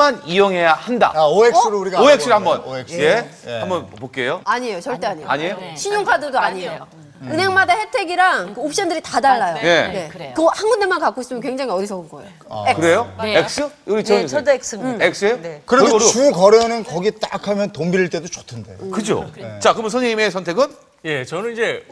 번만 이용해야 한다. OX로 우리가 OX를 한번 OX. 예, 한번 볼게요. 아니에요, 절대 아니에요. 아니에요? 신용카드도 아니에요. 은행마다 혜택이랑 그 옵션들이 다 달라요. 예. 그래요. 그거 한 군데만 갖고 있으면 굉장히 어리석은 거예요. 그래요? 네. X? 우리 네, 저도 X입니다. X예요? 네. 그래도 골고루. 주 거래는 거기 딱 하면 돈 빌릴 때도 좋던데. 그죠? 자, 그러면 선생님의 선택은? 예, 저는 이제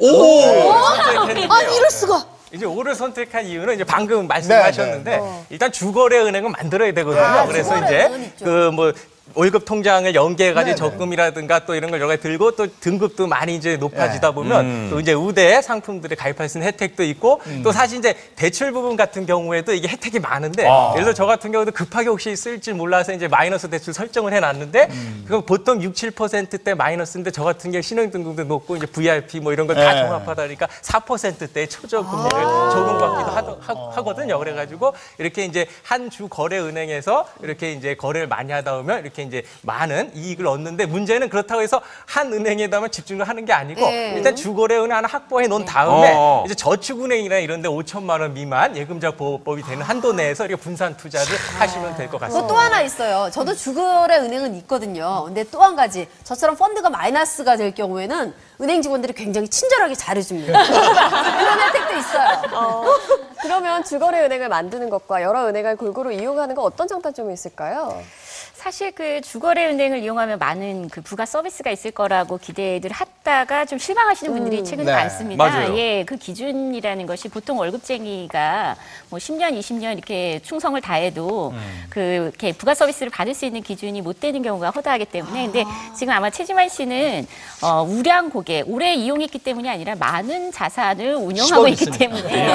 아니, 이럴 수가. 이제 O를 선택한 이유는 이제 방금 말씀하셨는데 일단 주거래 은행은 만들어야 되거든요. 그래서 주거래 이제 은행은 있죠. 그 뭐 월급 통장을 연계해가지고 적금이라든가 또 이런 걸 여러 가지 들고 또 등급도 많이 이제 높아지다 보면 또 이제 우대 상품들에 가입할 수 있는 혜택도 있고 또 사실 이제 대출 부분 같은 경우에도 이게 혜택이 많은데 예를 들어 저 같은 경우도 급하게 혹시 쓸지 몰라서 이제 마이너스 대출 설정을 해놨는데 그거 보통 6, 7%대 마이너스인데 저 같은 경우 신용등급도 높고 이제 VIP 뭐 이런 걸 다 종합하다 보니까 4%대 초저금리를 적용받기도 하거든요. 그래가지고 이렇게 이제 한 주 거래 은행에서 이렇게 이제 거래를 많이 하다 보면 이렇게 이제 많은 이익을 얻는데 문제는 그렇다고 해서 한 은행에다만 집중을 하는 게 아니고 일단 주거래 은행 하나 확보해 놓은 다음에 이제 저축은행이나 이런 데 5천만 원 미만 예금자 보호법이 되는 한도 내에서 이렇게 분산 투자를 하시면 될 것 같습니다. 또 하나 있어요. 저도 주거래 은행은 있거든요. 근데 또 한 가지, 저처럼 펀드가 마이너스가 될 경우에는 은행 직원들이 굉장히 친절하게 잘해줍니다. 그런 혜택도 있어요. 그러면 주거래 은행을 만드는 것과 여러 은행을 골고루 이용하는 건 어떤 장단점이 있을까요? 사실 그 주거래 은행을 이용하면 많은 그 부가 서비스가 있을 거라고 기대를 했다가 좀 실망하시는 분들이 최근에 많습니다. 맞아요. 예, 그 기준이라는 것이 보통 월급쟁이가 뭐 10년, 20년 이렇게 충성을 다해도 이렇게 부가 서비스를 받을 수 있는 기준이 못 되는 경우가 허다하기 때문에 근데 지금 아마 최지만 씨는 우량 고객, 오래 이용했기 때문이 아니라 많은 자산을 운용하고 있기 때문에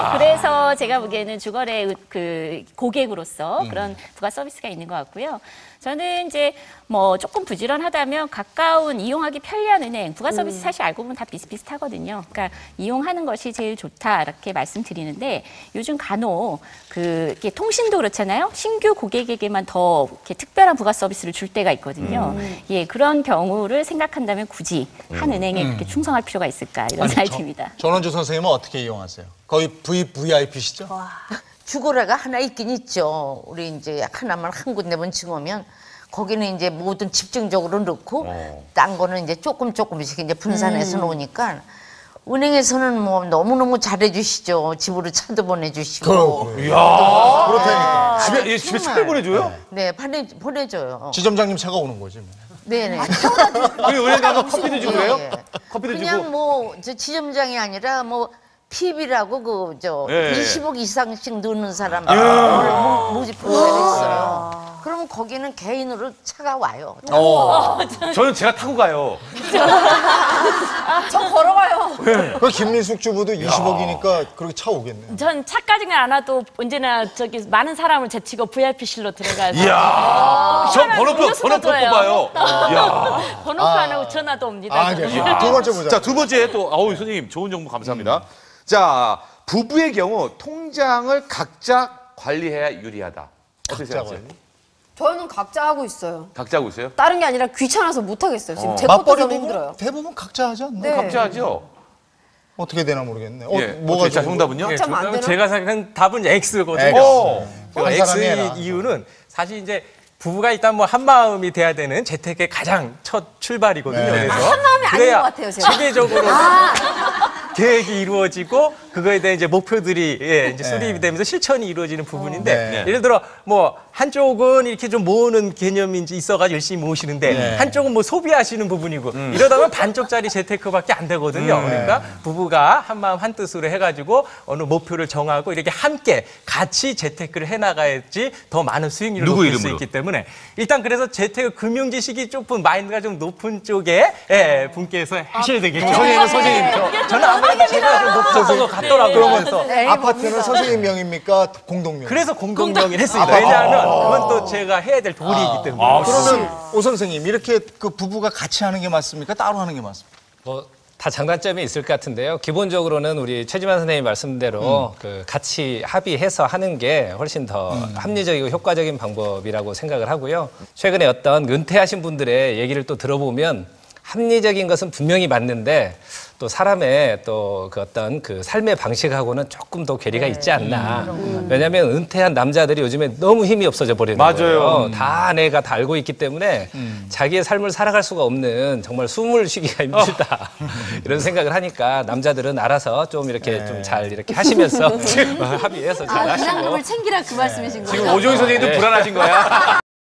그래서 제가 보기에는 주거래 그 고객으로서 그런 부가 서비스가 있는 것 같고요. 저는 이제 뭐 조금 부지런하다면 가까운 이용하기 편리한 은행, 부가 서비스 사실 알고 보면 다 비슷비슷하거든요. 그러니까 이용하는 것이 제일 좋다 이렇게 말씀드리는데 요즘 간혹 이렇게 통신도 그렇잖아요. 신규 고객에게만 더 이렇게 특별한 부가 서비스를 줄 때가 있거든요. 예, 그런 경우를 생각한다면 굳이 한 은행에 그렇게 충성할 필요가 있을까 이런 생각이 듭니다. 전원주 선생님은 어떻게 이용하세요? 거의 VVIP시죠? 주거래가 하나 있긴 있죠. 우리 이제 하나만 한 군데만 증오면 거기는 이제 모든 집중적으로 넣고 딴 거는 이제 조금씩 이제 분산해서 놓으니까 은행에서는 뭐 너무너무 잘해주시죠. 집으로 차도 보내주시고. 그렇다니까. 집에 차를 보내줘요? 네, 보내줘요. 지점장님 차가 오는 거지. 뭐. 네네. 우리 은행 가서 커피도 주고 그래요? 예. 커피도 그냥 주고. 뭐 저 지점장이 아니라 뭐 PB라고 예. 20억 이상씩 넣는 사람 모집을 했어요. 그러면 거기는 개인으로 차가 와요. 저는 제가 타고 가요. 저 걸어가요. 그 김민숙 주부도 20억이니까 그렇게 차 오겠네. 전 차까지는 안 와도 언제나 저기 많은 사람을 제치고 VIP실로 들어가서 이야, 저 번호표 뽑아요. 이야. 번호표 안 하고 전화도 옵니다. 두 번째 보자. 자, 두 번째 또, 선생님, 좋은 정보 감사합니다. 자, 부부의 경우 통장을 각자 관리해야 유리하다. 어떻게 생각하세요? 저는 각자 하고 있어요. 각자 하고 있어요? 다른 게 아니라 귀찮아서 못 하겠어요. 지금 제 것도 맞벌이 좀 부부는 힘들어요. 대부분 각자 하지 않나? 네. 각자 하죠? 어떻게 되나 모르겠네. 예. 뭐가 자, 좋은 정답은요? 예, 참 안 되나? 제가 생각한 답은 X거든요. X. 그 한 사람이 해라. X 이유는 사실 이제 부부가 일단 뭐 한 마음이 돼야 되는 재택의 가장 첫 출발이거든요. 네. 그래서 한 마음이 아닌 그래야 것 같아요, 제가. 체계적으로 계획이 이루어지고 그거에 대한 이제 목표들이 이제 수립이 되면서 실천이 이루어지는 부분인데 네. 예를 들어 뭐 한쪽은 이렇게 좀 모으는 개념이 이제 있어가지고 열심히 모으시는데 한쪽은 뭐 소비하시는 부분이고 이러다 보면 반쪽짜리 재테크밖에 안 되거든요. 그러니까 부부가 한 마음 한 뜻으로 해가지고 어느 목표를 정하고 이렇게 함께 같이 재테크를 해나가야지 더 많은 수익률을 누구 높일 수 이름으로? 있기 때문에 일단 그래서 재테크 금융 지식이 조금 마인드가 좀 높은 쪽에 분께서 하셔야 되겠죠. 선생님, 저는 아무래도 제가 좀 높은 것 같더라고요. 그러면서 네, 아파트는 선생님 명입니까? 공동명? 그래서 공동명의를 했습니다. 왜냐하면 그건 또 제가 해야 될 도리이기 때문에. 그러면 오 선생님 이렇게 그 부부가 같이 하는 게 맞습니까? 따로 하는 게 맞습니까? 다 장단점이 있을 것 같은데요. 기본적으로는 우리 최지만 선생님 말씀대로 그 같이 합의해서 하는 게 훨씬 더 합리적이고 효과적인 방법이라고 생각을 하고요. 최근에 어떤 은퇴하신 분들의 얘기를 또 들어보면 합리적인 것은 분명히 맞는데 또 사람의 또 그 어떤 그 삶의 방식하고는 조금 더 괴리가 있지 않나. 왜냐하면 은퇴한 남자들이 요즘에 너무 힘이 없어져 버리는 맞아요. 거예요. 다 아내가 다 알고 있기 때문에 자기의 삶을 살아갈 수가 없는 정말 숨을 쉬기가 힘들다. 이런 생각을 하니까 남자들은 알아서 좀 이렇게 좀 잘 이렇게 하시면서 합의해서 잘 아, 하시고. 부담금을 챙기라 그 말씀이신 거죠? 지금 오종희 선생님도 불안하신 거야?